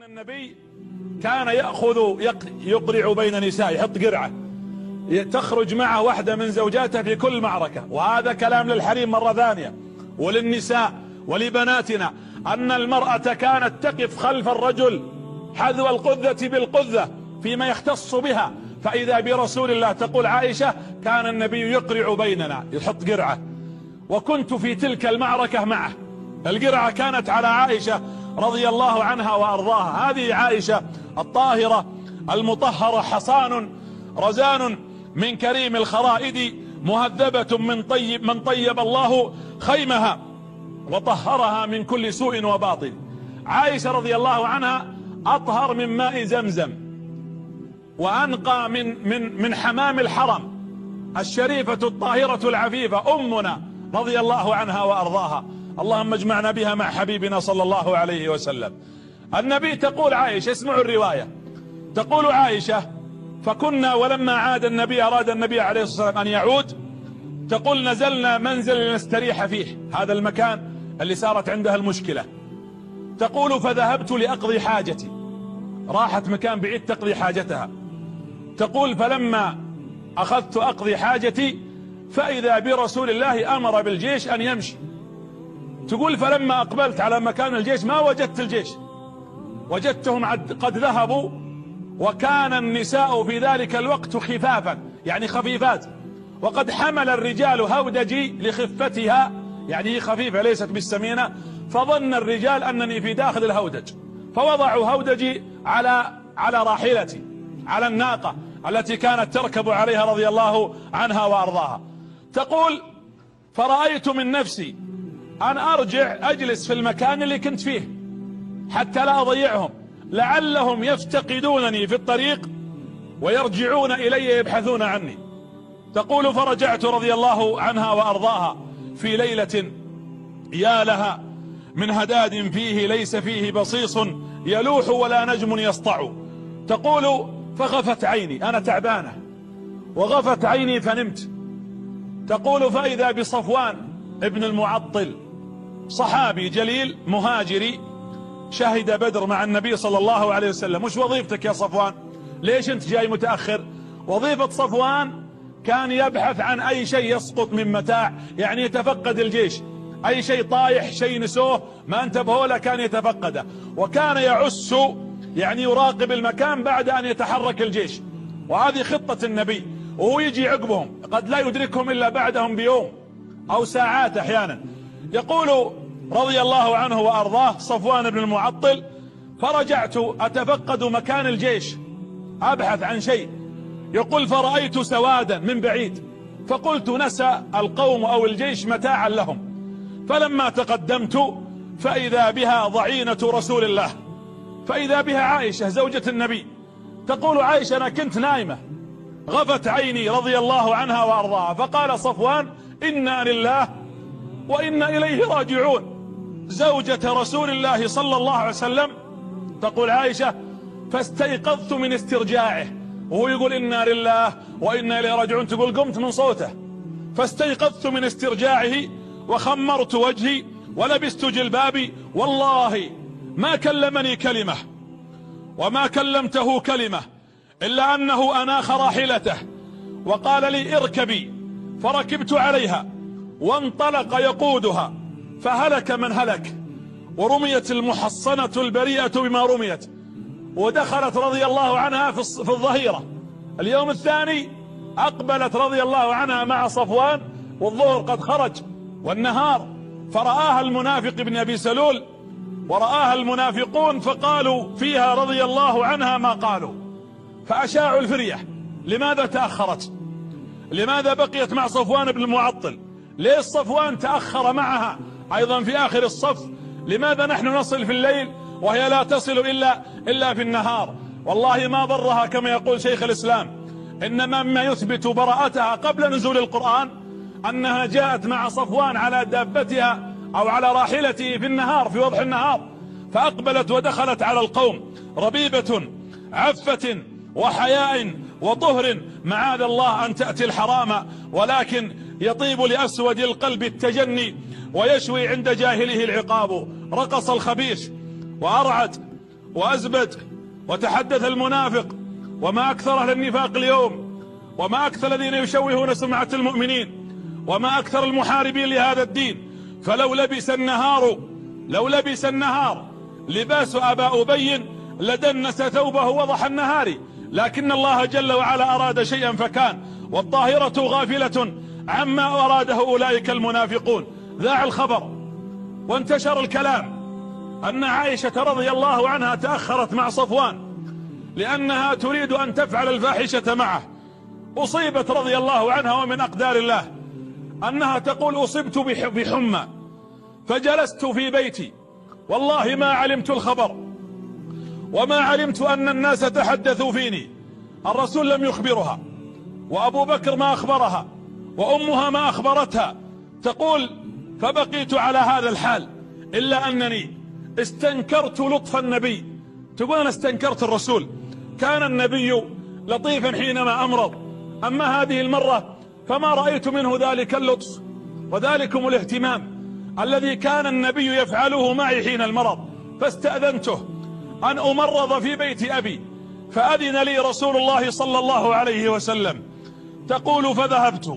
النبي كان يقرع بين نساء، يحط قرعة تخرج معه واحدة من زوجاته في كل معركة. وهذا كلام للحريم مرة ثانية وللنساء ولبناتنا، أن المرأة كانت تقف خلف الرجل حذو القذة بالقذة فيما يختص بها. فإذا برسول الله تقول عائشة كان النبي يقرع بيننا، يحط قرعة، وكنت في تلك المعركة معه. القرعة كانت على عائشة رضي الله عنها وأرضاها. هذه عائشة الطاهرة المطهرة، حصان رزان من كريم الخرائد، مهذبة من طيب الله خيمها وطهرها من كل سوء وباطل. عائشة رضي الله عنها أطهر من ماء زمزم، وأنقى من حمام الحرم، الشريفة الطاهرة العفيفة أمنا رضي الله عنها وأرضاها. اللهم اجمعنا بها مع حبيبنا صلى الله عليه وسلم. النبي تقول عائشة، اسمعوا الرواية، تقول عائشة: فكنا ولما عاد النبي، أراد النبي عليه الصلاة والسلام أن يعود، تقول نزلنا منزل نستريح فيه، هذا المكان اللي صارت عندها المشكلة. تقول فذهبت لأقضي حاجتي، راحت مكان بعيد تقضي حاجتها. تقول فلما أخذت أقضي حاجتي فإذا برسول الله أمر بالجيش أن يمشي. تقول فلما أقبلت على مكان الجيش ما وجدت الجيش، وجدتهم قد ذهبوا، وكان النساء في ذلك الوقت خفافا، يعني خفيفات، وقد حمل الرجال هودجي لخفتها، يعني هي خفيفة ليست بالسمينة، فظن الرجال أنني في داخل الهودج، فوضعوا هودجي على راحلتي، على الناقة التي كانت تركب عليها رضي الله عنها وأرضاها. تقول فرأيت من نفسي أن أرجع أجلس في المكان اللي كنت فيه حتى لا أضيعهم، لعلهم يفتقدونني في الطريق ويرجعون إلي يبحثون عني. تقول فرجعت رضي الله عنها وأرضاها في ليلة يا لها من هداد فيه ليس فيه بصيص يلوح ولا نجم يسطع. تقول فغفت عيني، أنا تعبانة وغفت عيني فنمت. تقول فإذا بصفوان ابن المعطل، صحابي جليل مهاجري شهد بدر مع النبي صلى الله عليه وسلم. وش وظيفتك يا صفوان؟ ليش انت جاي متأخر؟ وظيفة صفوان كان يبحث عن أي شيء يسقط من متاع، يعني يتفقد الجيش، أي شيء طايح، شيء نسوه ما انتبهوا له كان يتفقده، وكان يعس، يعني يراقب المكان بعد أن يتحرك الجيش. وهذه خطة النبي، وهو يجي عقبهم، قد لا يدركهم إلا بعدهم بيوم أو ساعات أحيانا. يقول رضي الله عنه وأرضاه صفوان بن المعطل: فرجعت أتفقد مكان الجيش أبحث عن شيء. يقول فرأيت سوادا من بعيد، فقلت نسى القوم أو الجيش متاعا لهم. فلما تقدمت فإذا بها ضعينة رسول الله، فإذا بها عائشة زوجة النبي. تقول عائشة أنا كنت نائمة، غفت عيني رضي الله عنها وأرضاها، فقال صفوان: إنا لله وإنا إليه راجعون، زوجة رسول الله صلى الله عليه وسلم. تقول عائشة فاستيقظت من استرجاعه، وهو يقول إنا لله وإنا إليه راجعون، تقول قمت من صوته، فاستيقظت من استرجاعه وخمرت وجهي ولبست جلبابي، والله ما كلمني كلمة وما كلمته كلمة إلا أنه أناخ راحلته وقال لي اركبي، فركبت عليها وانطلق يقودها، فهلك من هلك، ورميت المحصنة البريئة بما رميت، ودخلت رضي الله عنها في الظهيرة. اليوم الثاني أقبلت رضي الله عنها مع صفوان، والظهر قد خرج والنهار، فرآها المنافق بن أبي سلول ورآها المنافقون، فقالوا فيها رضي الله عنها ما قالوا، فأشاعوا الفرية. لماذا تأخرت؟ لماذا بقيت مع صفوان بن المعطل؟ ليش صفوان تأخر معها أيضا في آخر الصف؟ لماذا نحن نصل في الليل وهي لا تصل إلا في النهار؟ والله ما ضرها كما يقول شيخ الإسلام، إنما مما يثبت براءتها قبل نزول القرآن أنها جاءت مع صفوان على دابتها أو على راحلته في النهار، في وضح النهار، فأقبلت ودخلت على القوم ربيبة عفة وحياء وطهر، معاذ الله أن تأتي الحرام، ولكن يطيب لأسود القلب التجني ويشوي عند جاهله العقاب. رقص الخبيث وأرعد وأزبد وتحدث المنافق. وما أكثر أهل النفاق اليوم، وما أكثر الذين يشوهون سمعة المؤمنين، وما أكثر المحاربين لهذا الدين. فلو لبس النهار لباس أبا أبي لدنس ثوبه وضح النهار. لكن الله جل وعلا أراد شيئا فكان، والطاهرة غافلة عما أراده أولئك المنافقون. ذاع الخبر وانتشر الكلام أن عائشة رضي الله عنها تأخرت مع صفوان لأنها تريد أن تفعل الفاحشة معه. أصيبت رضي الله عنها، ومن أقدار الله أنها تقول: أصبت بحمى فجلست في بيتي، والله ما علمت الخبر وما علمت أن الناس تحدثوا فيني. الرسول لم يخبرها، وأبو بكر ما أخبرها، وأمها ما أخبرتها. تقول: فبقيت على هذا الحال، إلا أنني استنكرت لطف النبي. تقول: أنا استنكرت الرسول، كان النبي لطيفا حينما أمرض، أما هذه المرة فما رأيت منه ذلك اللطف وذلكم الاهتمام الذي كان النبي يفعله معي حين المرض. فاستأذنته أن أمرض في بيت أبي، فأذن لي رسول الله صلى الله عليه وسلم. تقول: فذهبت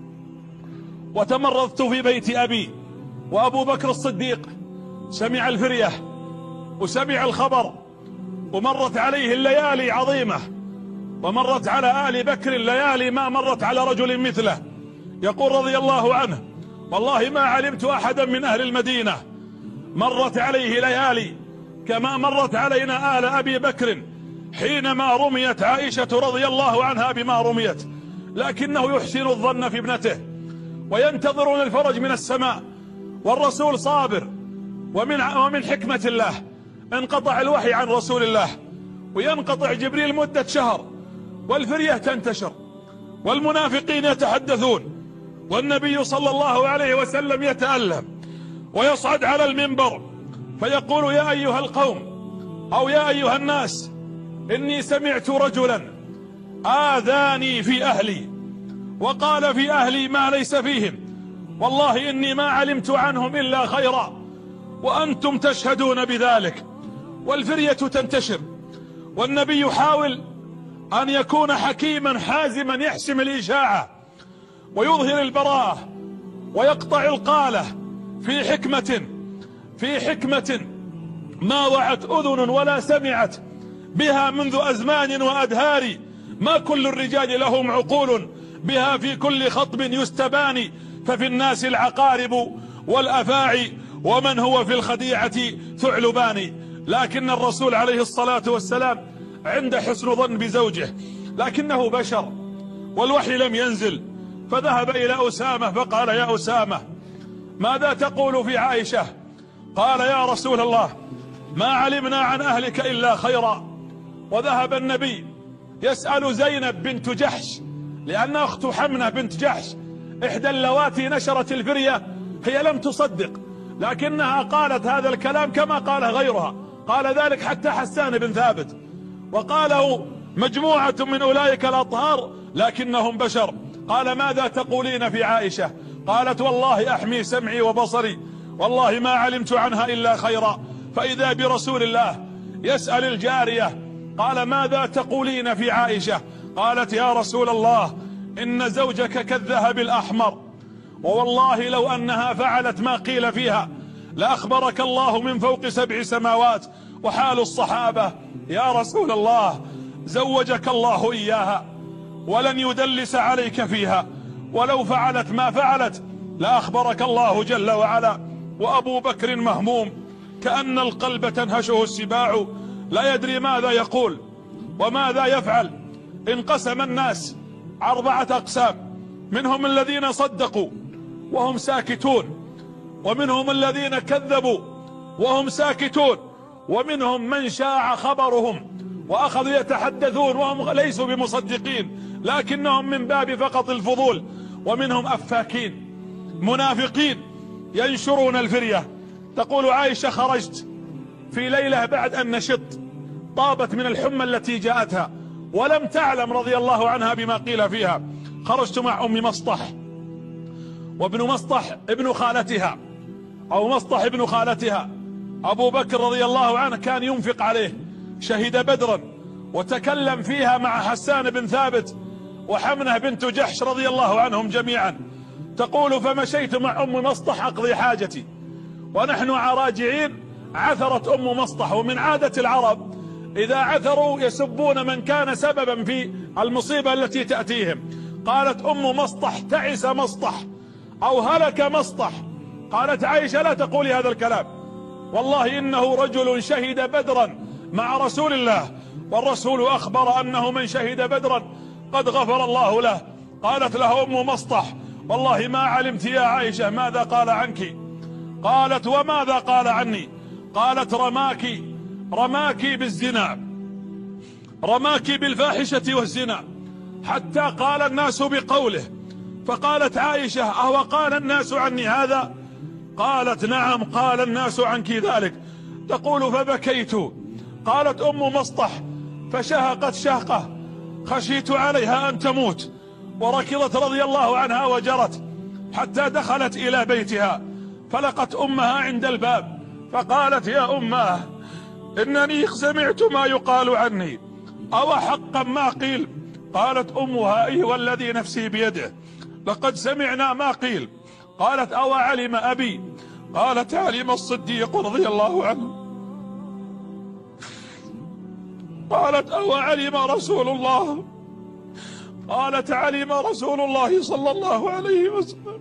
وتمرضت في بيت أبي، وأبو بكر الصديق سمع الفرية وسمع الخبر، ومرت عليه الليالي عظيمة، ومرت على آل بكر الليالي ما مرت على رجل مثله. يقول رضي الله عنه: والله ما علمت أحدا من أهل المدينة مرت عليه ليالي كما مرت علينا آل أبي بكر حينما رميت عائشة رضي الله عنها بما رميت. لكنه يحسن الظن في ابنته، وينتظرون الفرج من السماء، والرسول صابر. ومن حكمة الله انقطع الوحي عن رسول الله، وينقطع جبريل مدة شهر، والفرية تنتشر، والمنافقين يتحدثون، والنبي صلى الله عليه وسلم يتألم ويصعد على المنبر فيقول: يا أيها القوم أو يا أيها الناس، إني سمعت رجلا آذاني في أهلي وقال في أهلي ما ليس فيهم، والله إني ما علمت عنهم إلا خيرا، وأنتم تشهدون بذلك. والفرية تنتشر، والنبي يحاول أن يكون حكيما حازما، يحسم الإشاعة ويظهر البراءة ويقطع القالة في حكمة ما وعت أذن ولا سمعت بها منذ أزمان وأدهار. ما كل الرجال لهم عقول بها في كل خطب يستباني، ففي الناس العقارب والأفاعي، ومن هو في الخديعة ثعلبان. لكن الرسول عليه الصلاة والسلام عند حسن ظن بزوجه، لكنه بشر والوحي لم ينزل. فذهب إلى أسامة فقال: يا أسامة، ماذا تقول في عائشة؟ قال: يا رسول الله، ما علمنا عن أهلك إلا خيرا. وذهب النبي يسأل زينب بنت جحش، لأن أخت حمنة بنت جحش إحدى اللواتي نشرت الفرية، هي لم تصدق، لكنها قالت هذا الكلام كما قال غيرها. قال ذلك حتى حسان بن ثابت، وقاله مجموعة من أولئك الأطهار لكنهم بشر. قال: ماذا تقولين في عائشة؟ قالت: والله أحمي سمعي وبصري، والله ما علمت عنها إلا خيرا. فإذا برسول الله يسأل الجارية، قال: ماذا تقولين في عائشة؟ قالت: يا رسول الله، إن زوجك كالذهب الأحمر، ووالله لو أنها فعلت ما قيل فيها لأخبرك الله من فوق 7 سماوات. وحال الصحابة: يا رسول الله، زوجك الله إياها ولن يدلس عليك فيها، ولو فعلت ما فعلت لأخبرك الله جل وعلا. وأبو بكر مهموم كأن القلب تنهشه السباع، لا يدري ماذا يقول وماذا يفعل. انقسم الناس 4 أقسام، منهم الذين صدقوا وهم ساكتون، ومنهم الذين كذبوا وهم ساكتون، ومنهم من شاع خبرهم وأخذوا يتحدثون وهم ليسوا بمصدقين لكنهم من باب فقط الفضول، ومنهم أفاكين منافقين ينشرون الفرية. تقول عائشة: خرجت في ليلة بعد أن نشط، طابت من الحمى التي جاءتها ولم تعلم رضي الله عنها بما قيل فيها. خرجت مع أم مصطح، وابن مصطح ابن خالتها أو مصطح ابن خالتها، أبو بكر رضي الله عنه كان ينفق عليه، شهد بدرا، وتكلم فيها مع حسان بن ثابت وحمنة بنت جحش رضي الله عنهم جميعا. تقول فمشيت مع أم مصطح أقضي حاجتي ونحن راجعين عثرت أم مصطح، ومن عادة العرب إذا عثروا يسبون من كان سببا في المصيبة التي تأتيهم. قالت أم مصطح تعس مصطح أو هلك مصطح. قالت عائشة لا تقولي هذا الكلام، والله إنه رجل شهد بدرا مع رسول الله، والرسول أخبر أنه من شهد بدرا قد غفر الله له. قالت له أم مصطح والله ما علمت يا عائشة ماذا قال عنك. قالت وماذا قال عني؟ قالت رماك بالزنا، رماك بالفاحشة والزنا، حتى قال الناس بقوله. فقالت عائشة أهو قال الناس عني هذا؟ قالت نعم قال الناس عنك ذلك. تقول فبكيت. قالت أم مصطح فشهقت شهقة خشيت عليها أن تموت، وركضت رضي الله عنها وجرت حتى دخلت إلى بيتها، فلقت أمها عند الباب فقالت يا أماه إنني سمعت ما يقال عني، أو حقا ما قيل؟ قالت أمها أيها الذي نفسي بيده لقد سمعنا ما قيل. قالت أو علم أبي؟ قالت علم الصديق رضي الله عنه. قالت أو علم رسول الله؟ قالت علم رسول الله صلى الله عليه وسلم.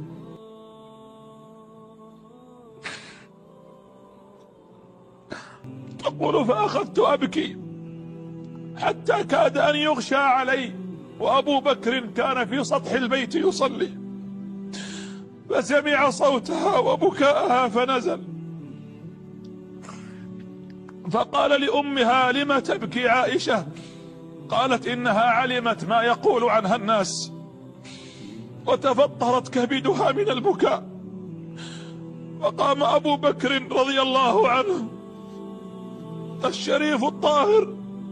تقول فأخذت أبكي حتى كاد أن يغشى علي، وأبو بكر كان في سطح البيت يصلي، فسمع صوتها وبكاءها فنزل، فقال لأمها لم تبكي عائشة؟ قالت إنها علمت ما يقول عنها الناس، وتفطرت كبدها من البكاء. فقام أبو بكر رضي الله عنه الشريف الطاهر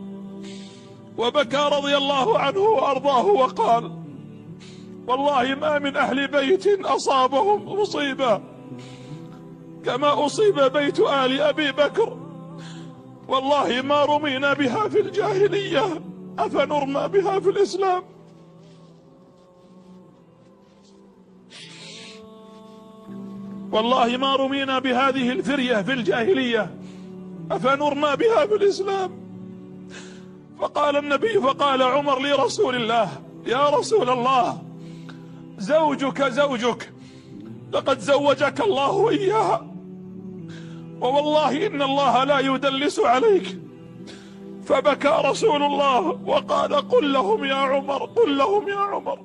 وبكى رضي الله عنه وأرضاه وقال والله ما من أهل بيت أصابهم مصيبة كما أصيب بيت آل أبي بكر، والله ما رمينا بها في الجاهلية أفنرمى بها في الإسلام. والله ما رمينا بهذه الفرية في الجاهلية أفنرمى بها في الإسلام. فقال النبي فقال عمر لرسول الله يا رسول الله زوجك لقد زوجك الله إياها، ووالله إن الله لا يدلس عليك. فبكى رسول الله وقال قل لهم يا عمر قل لهم يا عمر.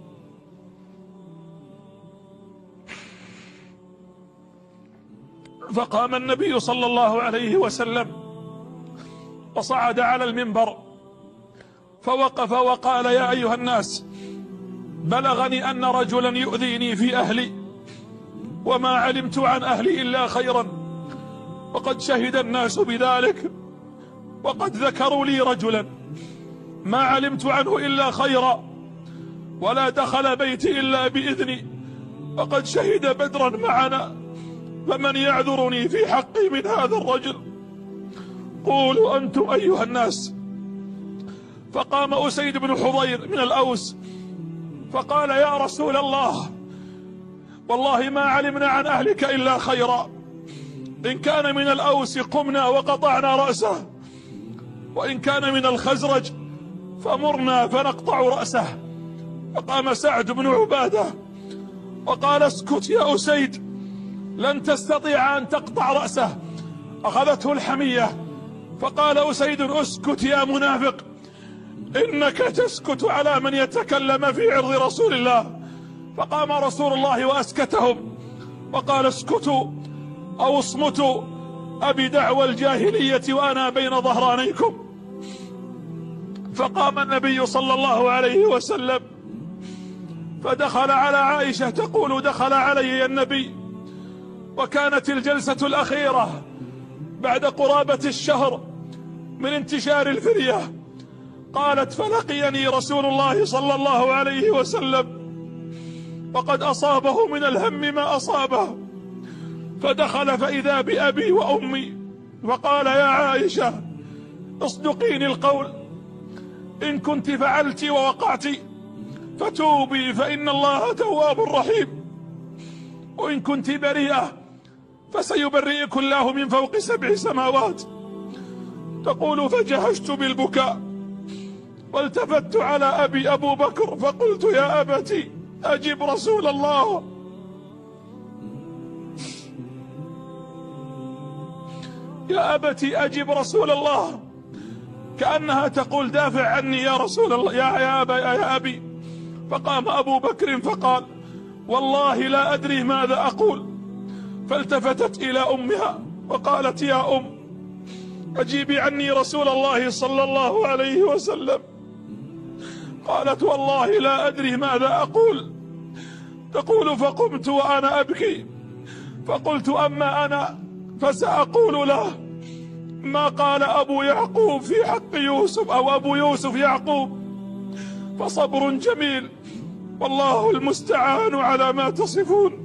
فقام النبي صلى الله عليه وسلم وصعد على المنبر فوقف وقال يا أيها الناس بلغني أن رجلا يؤذيني في أهلي وما علمت عن أهلي إلا خيرا، وقد شهد الناس بذلك، وقد ذكروا لي رجلا ما علمت عنه إلا خيرا، ولا دخل بيتي إلا بإذني، وقد شهد بدرا معنا، فمن يعذرني في حقي من هذا الرجل؟ قولوا أنتم أيها الناس. فقام أسيد بن حضير من الأوس فقال يا رسول الله والله ما علمنا عن أهلك إلا خيرا، إن كان من الأوس قمنا وقطعنا رأسه، وإن كان من الخزرج فمرنا فنقطع رأسه. فقام سعد بن عبادة وقال اسكت يا أسيد لن تستطيع أن تقطع رأسه. أخذته الحمية فقال أسيد اسكت يا منافق، إنك تسكت على من يتكلم في عرض رسول الله. فقام رسول الله وأسكتهم وقال اسكتوا أو اصمتوا أبي دعوى الجاهلية وأنا بين ظهرانيكم. فقام النبي صلى الله عليه وسلم فدخل على عائشة، تقول دخل علي النبي وكانت الجلسة الأخيرة بعد قرابة الشهر من انتشار الفرية. قالت فلقيني رسول الله صلى الله عليه وسلم وقد أصابه من الهم ما أصابه، فدخل فإذا بأبي وأمي، فقال يا عائشة اصدقيني القول، إن كنت فعلت ووقعت فتوبي فإن الله تواب رحيم، وإن كنت بريئة فسيبرئك الله من فوق 7 سماوات. تقول فجهشت بالبكاء والتفت على أبي أبو بكر فقلت يا أبتي أجب رسول الله، يا أبتي أجب رسول الله، كأنها تقول دافع عني يا رسول الله يا أبي. فقام أبو بكر فقال والله لا أدري ماذا أقول. فالتفتت إلى أمها وقالت يا أم أجيبي عني رسول الله صلى الله عليه وسلم. قالت والله لا أدري ماذا أقول. تقول فقمت وأنا أبكي فقلت أما أنا فسأقول له ما قال أبو يعقوب في حق يوسف أو أبو يوسف يعقوب، فصبر جميل والله المستعان على ما تصفون.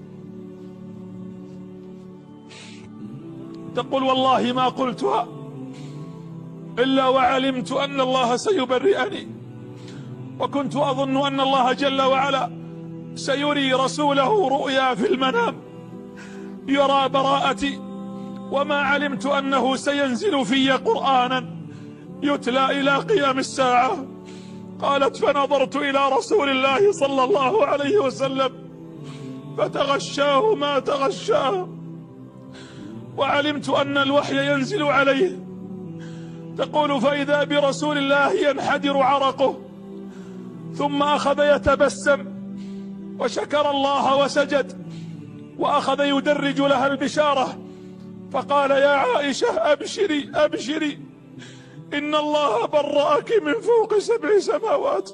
تقول والله ما قلتها إلا وعلمت أن الله سيبرئني، وكنت أظن أن الله جل وعلا سيري رسوله رؤيا في المنام يرى براءتي، وما علمت أنه سينزل في قرآنا يتلى إلى قيام الساعة. قالت فنظرت إلى رسول الله صلى الله عليه وسلم فتغشاه ما تغشاه، وعلمت أن الوحي ينزل عليه. تقول فإذا برسول الله ينحدر عرقه ثم أخذ يتبسم وشكر الله وسجد وأخذ يدرج لها البشارة، فقال يا عائشة أبشري أبشري إن الله برأك من فوق 7 سماوات.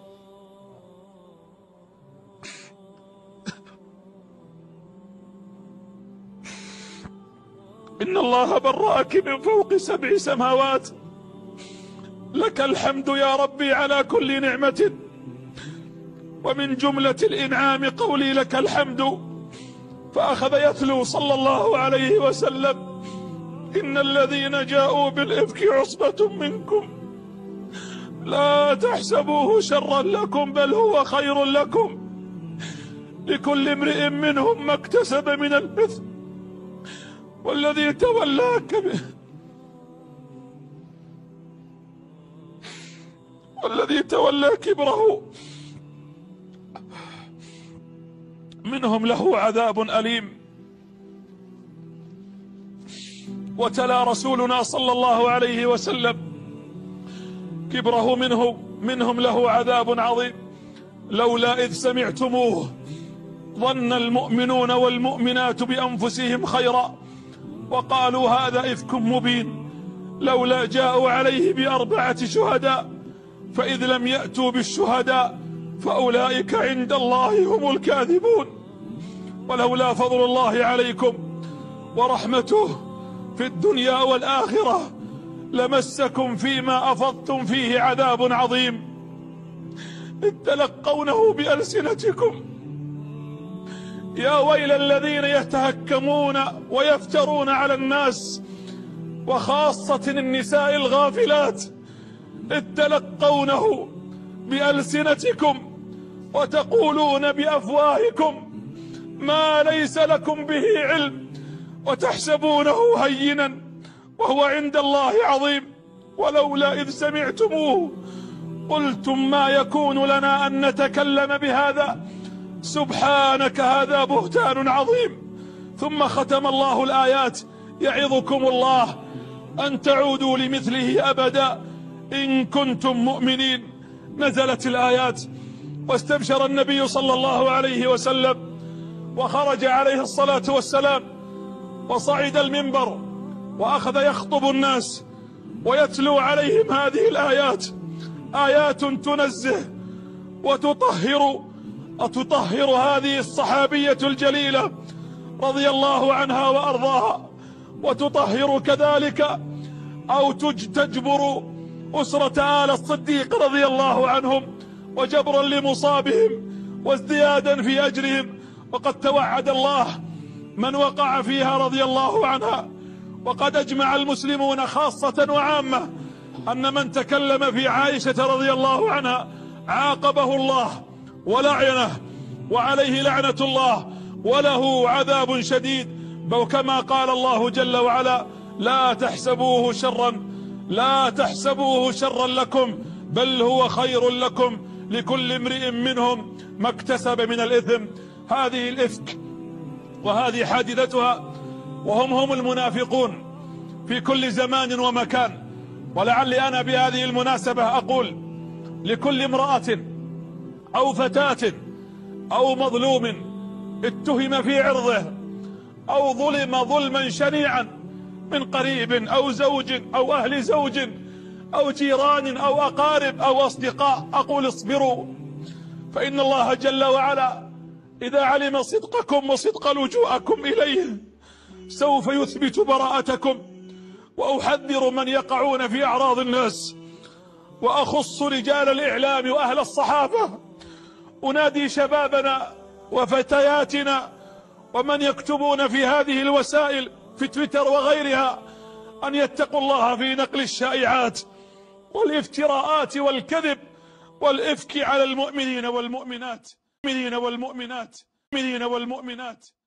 إن الله برأك من فوق 7 سماوات، لك الحمد يا ربي على كل نعمة، ومن جملة الإنعام قولي لك الحمد. فأخذ يتلو صلى الله عليه وسلم إن الذين جاءوا بالإفك عصبة منكم لا تحسبوه شرا لكم بل هو خير لكم، لكل امرئ منهم ما اكتسب من الإثم، والذي تولى كبره منهم له عذاب أليم. وتلا رسولنا صلى الله عليه وسلم كبره منهم له عذاب عظيم، لولا إذ سمعتموه ظن المؤمنون والمؤمنات بأنفسهم خيرا وقالوا هذا إفك مبين، لولا جاءوا عليه ب4 شهداء فإذ لم يأتوا بالشهداء فأولئك عند الله هم الكاذبون. ولولا فضل الله عليكم ورحمته في الدنيا والآخرة لمسكم فيما أفضتم فيه عذاب عظيم، إذ تلقونه بألسنتكم. يا ويل الذين يتهكمون ويفترون على الناس وخاصة النساء الغافلات، إذ تلقونه بألسنتكم وتقولون بأفواهكم ما ليس لكم به علم وتحسبونه هينا وهو عند الله عظيم. ولولا إذ سمعتموه قلتم ما يكون لنا أن نتكلم بهذا سبحانك هذا بهتان عظيم. ثم ختم الله الآيات يعظكم الله أن تعودوا لمثله أبدا إن كنتم مؤمنين. نزلت الآيات واستبشر النبي صلى الله عليه وسلم وخرج عليه الصلاة والسلام وصعد المنبر وأخذ يخطب الناس ويتلو عليهم هذه الآيات، آيات تنزه وتطهر هذه الصحابية الجليلة رضي الله عنها وأرضاها، وتطهر كذلك أو تجبر أسرة آل الصديق رضي الله عنهم وجبرا لمصابهم وازديادا في أجرهم. وقد توعد الله من وقع فيها رضي الله عنها. وقد أجمع المسلمون خاصة وعامة أن من تكلم في عائشة رضي الله عنها عاقبه الله ولعنه، وعليه لعنة الله وله عذاب شديد. كما قال الله جل وعلا: لا تحسبوه شرا لكم بل هو خير لكم لكل امرئ منهم ما اكتسب من الإثم. هذه الإفك وهذه حادثتها، وهم المنافقون في كل زمان ومكان. ولعلي أنا بهذه المناسبة أقول لكل امرأة أو فتاة أو مظلوم اتهم في عرضه أو ظلم ظلما شنيعا من قريب أو زوج أو أهل زوج أو جيران أو أقارب أو أصدقاء، أقول: اصبروا، فإن الله جل وعلا إذا علم صدقكم وصدق لجوءكم إليه سوف يثبت براءتكم. وأحذر من يقعون في أعراض الناس، وأخص رجال الإعلام وأهل الصحافة. أنادي شبابنا وفتياتنا ومن يكتبون في هذه الوسائل في تويتر وغيرها أن يتقوا الله في نقل الشائعات والافتراءات والكذب والإفك على المؤمنين والمؤمنات.